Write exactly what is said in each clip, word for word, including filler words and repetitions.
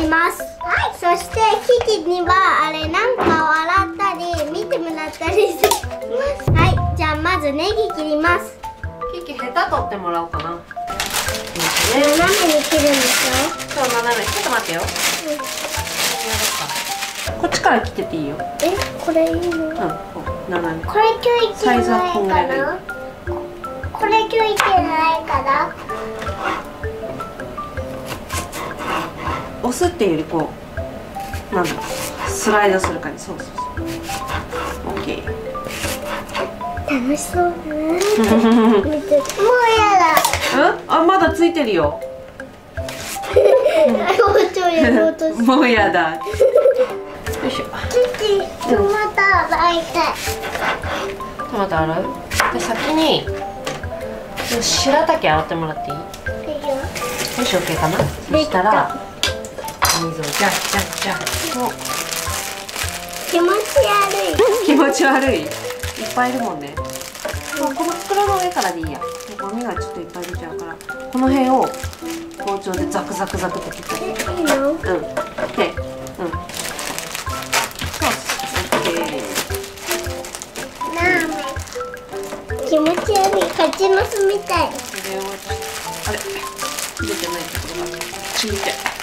ります。はい、そしてキキにはあれなんかを洗ったり見てもらったりします。はい、じゃあまずネギ切ります。 キキヘタ取ってもらおうかな。 斜めに切るんですよ。 そう、斜め。ちょっと待ってよ。うん、こっちから切ってていいよ。 え、これいいの？うん、 こう斜め。 これ今日いけないかな。これ今日いけないから。 押すっていうよりこうなんだろう、スライドする感じ。そうそうそう。オッケー。 楽しそうだな。見て、もうやだ。うん？あ、まだついてるよ。もうやだ。よいしょ。 キキ、トマト洗いたい。 トマト洗う？で、先に白滝洗ってもらっていい？よし、オッケーかな。そしたら水をジャッジャッジャッ。 気持ち悪い。 気持ち悪い。いっぱいいるもんね。もうこの袋の上からでいいや。ゴミがちょっといっぱい出ちゃうから、この辺を包丁でザクザクザクと切ったり。 いいの？ うん。で、うん。そう。オッケー。 ラーメン。気持ち悪い。カチマスみたい。 それをあれ出てないところがちぎって。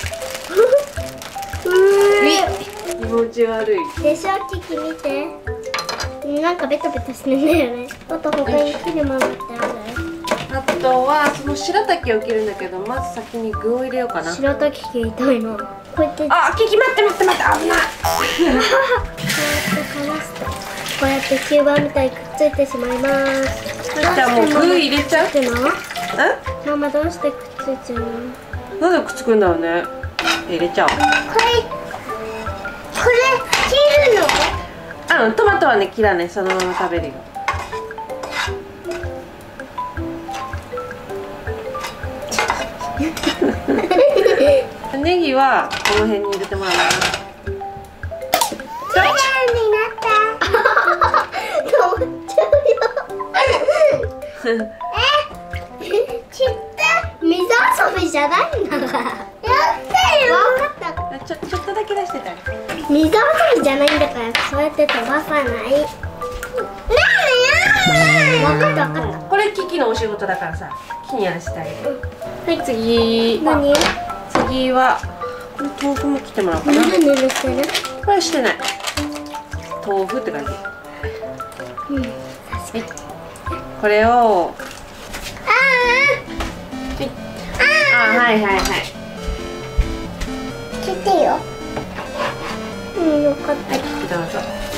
気持ち悪いでしょ。キキ見て、なんかベタベタしてるんだよね。あと他に切るものってある？ あとはその白滝を切るんだけど、まず先に具を入れようかな。 白滝切りたいな。こうやって、 あ、キキ待って待って待って、危ない。 こうやって離すと、こうやって吸盤みたいにくっついてしまいます。 そしたらもう具入れちゃう。 っての？ え？ ママどうしてくっついちゃうの？ なんでくっつくんだろうね。入れちゃおう。 これこれ切るの？ うん、トマトはね切らない、そのまま食べるよ。ネギはこの辺に入れてもらうかな。 きれいになった。止まっちゃうよ。え、ちった水遊びじゃないんだから。やったよ。分かった。 ちょちょっとだけ出してた。 水遊びじゃないんだから、そうやって飛ばさない。分かった分かった。 これキキのお仕事だからさ、キにやらせてあげる。はい、次。 何？ 次はこの豆腐も切ってもらおうかな。 ぬるぬるしてる？ これしてない。豆腐って感じ。 うん、確かに。 これを。 ああ、はいはいはい。 切ってよ。うん、よかった。 はい、どうぞ。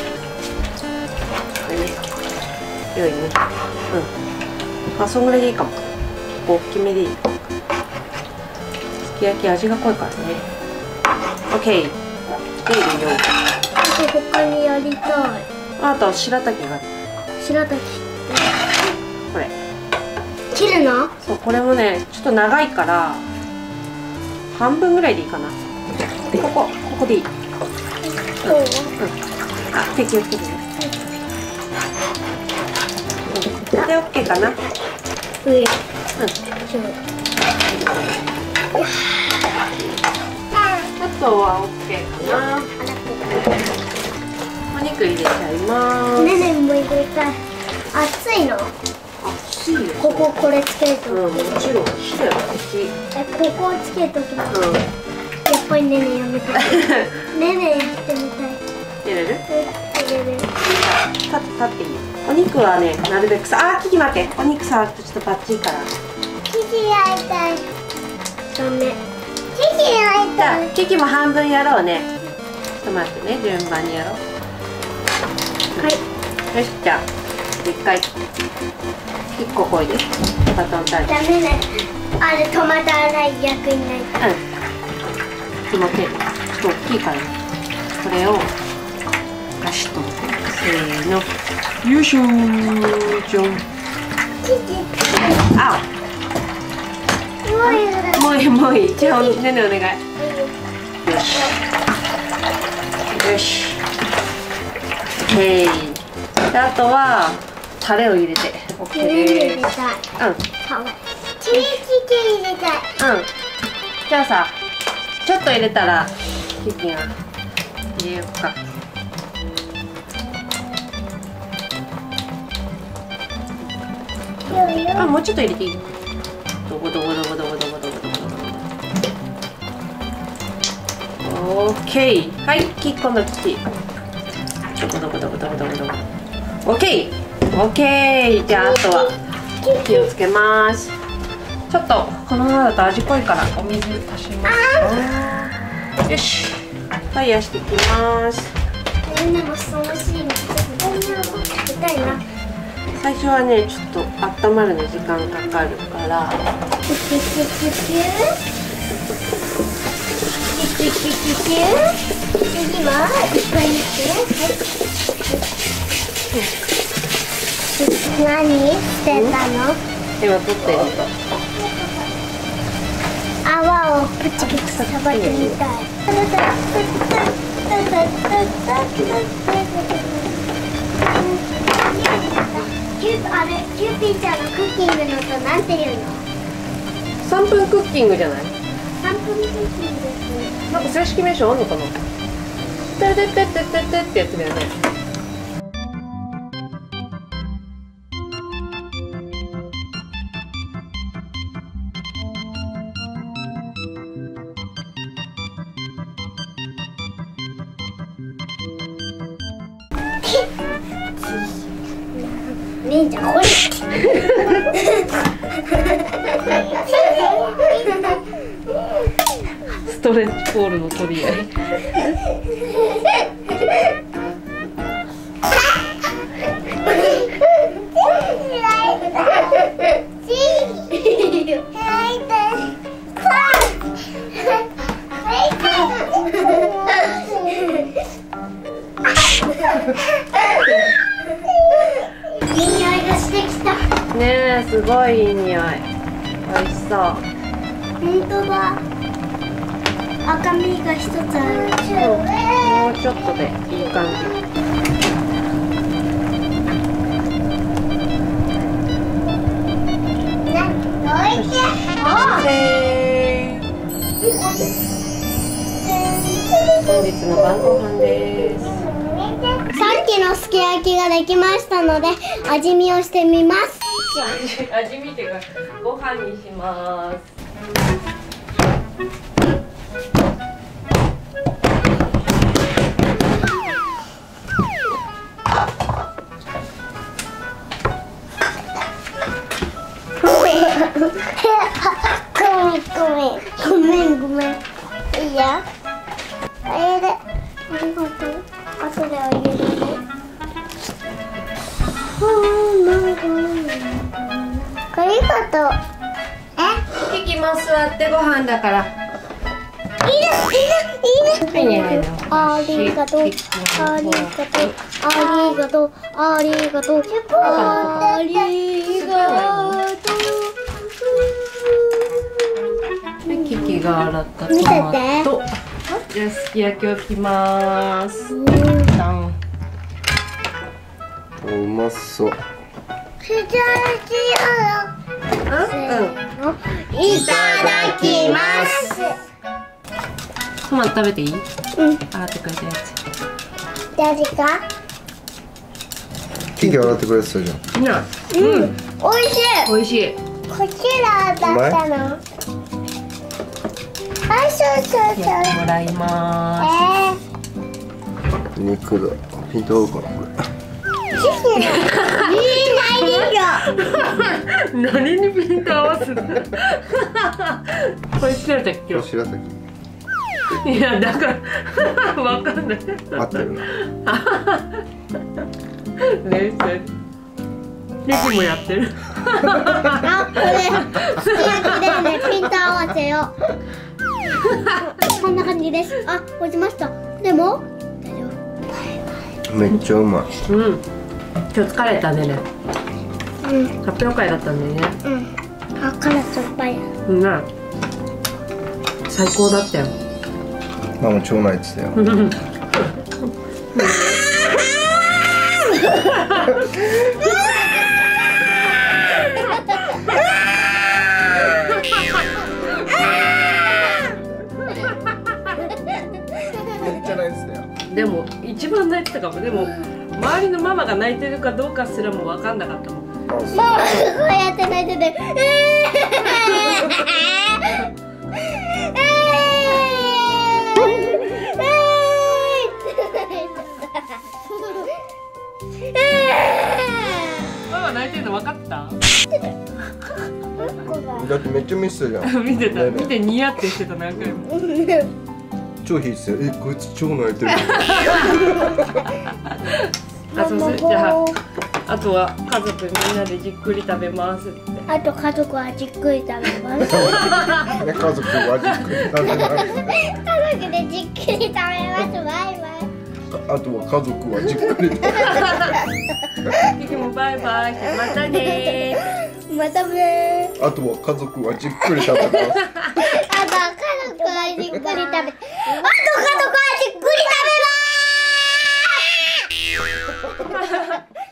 これね。よいね。うん。あ、そんぐらいでいいかも。大きめでいい。すき焼き味が濃いからね。オッケー。で、入れよう。 あと他にやりたい。 あと白滝がある。 白滝。 これ。 切るの？ そう、これもね、ちょっと長いから半分ぐらいでいいかな。ここ、ここでいい。うん。うん。あ、手気をつけてね。うん。で、オッケーかな。 上。うん。 あとはオッケーかな。お肉入れちゃいます。 ねねも入れたい。熱いの？ 熱いよ。 こここれつけると。 うん、もちろん。火だよ、火。 え、ここをつけときます。 うん。 やっぱりねねやめて。ねねやってみたい。 入れる？ 入れる。 立って立っていいよ。お肉はね、なるべくさ、あ、キキ待って。お肉触るとちょっとバッチリから。 キキやりたい。ダメ。キキやりじゃあたい。 キキも半分やろうね。ちょっと待ってね、順番にやろう。 はい。 よし、じゃあ一回いっここいでバトンタッチ。 ダメね。あれトマト洗い役になりたい。 うん。気持ちいい。ちょっと大きいからね。これをガシッとせーの。よいしょーじゃん。あ。 もういいよ。 もういいもういい。じゃあねねお願い。よし。よし。へい。であとはタレを入れて OK 入れです。 たい。 うん。 かわいい。チリチキ入れたい。 うん。じゃあさ、 ちょっと入れたらキキが入れようか。あ、もうちょっと入れていい。どこどこどこどこどこどこどこどこ。オッケー。はい、キッコンのキキ。どこどこどこどこどこどこ。オッケー。オッケー。じゃああとは火をつけます。ちょっとこのままだと味濃いからお水足します。よし。ファイヤーしていきます。 みんなもそうしいの。食べたいな。 最初はね、ちょっと温まるの時間かかるから。 キュキュキュキュキュキュキュキュキュ。次はいっぱい入れて。何してたの？ 今取ってる。 泡をプチプチさばいてみたい。キュあれキューピーちゃんのクッキングの音なんていうの？ さんぷんクッキングじゃない？ さんぷんクッキングです。 なんか正式名称あんのかな？ててててててってやつだよね。 姉ちゃんこれストレッチポールの取り合い。 いい匂いがしてきた。 ねえ、すごいいい匂い。美味しそう。 本当だ。赤身が一つある。 もうちょっとでいい感じ。 おいしい。 本日の晩ご飯です。 さっきのすき焼きができましたので味見をしてみます。 味見てからご飯にします。 ごめんごめんごめん。いいや。あれで。ありがとう。後であげるね。ありがとう。え？ キキも座ってご飯だから。 いいねいいねいいね。 はいねはいね。 ありがとう。ありがとう。ありがとう。ありがとう。ありがとう。 キキが洗ったトマト。じゃあすき焼きを切ります。 うまそう。 いただきます。 トマト食べていい？ うん。 洗ってくれたやつ。 誰か？ キキ洗ってくれてたじゃん。 ね。 うん。おいしい。 美味しい。 こちらだったの。あ、そうそうそう。 やってもらいまえ肉だ。ピント合うかなこれ。 ー。チキン。いいす。何にピント合わすの？これ知られたっけ？ これ白崎。 いやだからわかんない。 合ってるな。 冷静。リキもやってる。 あ、これすき焼きでね、ピント合わせよ。こんな感じです。あ、落ちました。でも大丈夫。 めっちゃうまい。 うん。今日疲れたね。 うん。 発表会だったんだよね。 うん。あ、辛さっぱい。 うんね。最高だったよ。 ママ超泣いてたよ。 でも一番泣いてたかも。でも周りのママが泣いてるかどうかすらも分かんなかったもん。 あ、そう。 ママがこうやって泣いてて、えママ泣いてるの分かった？ だってめっちゃ見せたじゃん。 見てた、 ねえねえ見てニヤってしてた何回も。 超引いてたよ。え、こいつ超泣いてる。 あ、そうする。じゃああとは家族みんなでじっくり食べますって。 あと家族はじっくり食べます。 ね、家族はじっくり食べます。 家族でじっくり食べます。バイバイ。 あとは家族はじっくり食べます。 キキもバイバイしてまたねー。 またねー。 あとは家族はじっくり食べます。 あと家族はじっくり食べ。あと家族はじっくり食べます。